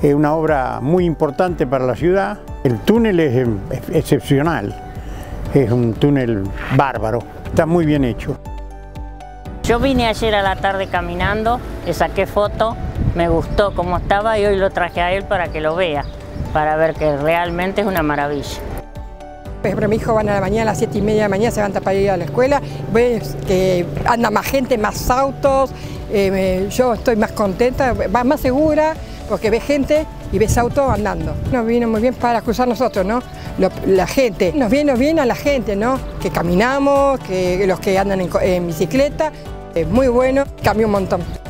Es una obra muy importante para la ciudad. El túnel es excepcional, es un túnel bárbaro, está muy bien hecho. Yo vine ayer a la tarde caminando, le saqué foto, me gustó cómo estaba y hoy lo traje a él para que lo vea, para ver que realmente es una maravilla. Por ejemplo, mi hijo van a la mañana, a las 7:30 de la mañana, se levanta para ir a la escuela, ves que anda más gente, más autos, yo estoy más contenta, más segura, porque ves gente y ves autos andando. Nos vino muy bien para cruzar nosotros, ¿no? La gente, nos viene bien a la gente, ¿no? Que caminamos, que los que andan en bicicleta, es muy bueno, cambió un montón.